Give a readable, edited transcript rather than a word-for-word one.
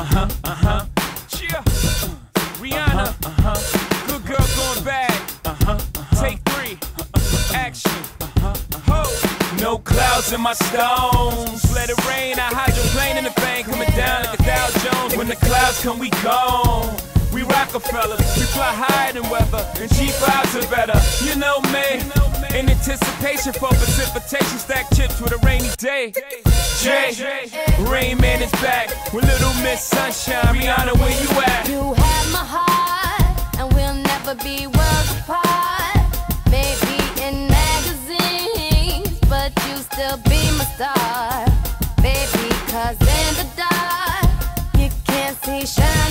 Yeah. Rihanna. Good girl going bad. Take 3. Action. Ho. No clouds in my stones. Let it rain. I hydroplane in the bank. Coming down like a Dow Jones. When the clouds come, we gone. We Rockefellers, we fly higher than weather, and G5s are better. You know me, in anticipation for precipitation, stack chips with a rainy day. Jay, Rain Man is back with Little Miss Sunshine. Rihanna, where you at? You have my heart, and we'll never be worlds apart. Maybe in magazines, but you still be my star. Baby, 'cause in the dark, you can't see shine.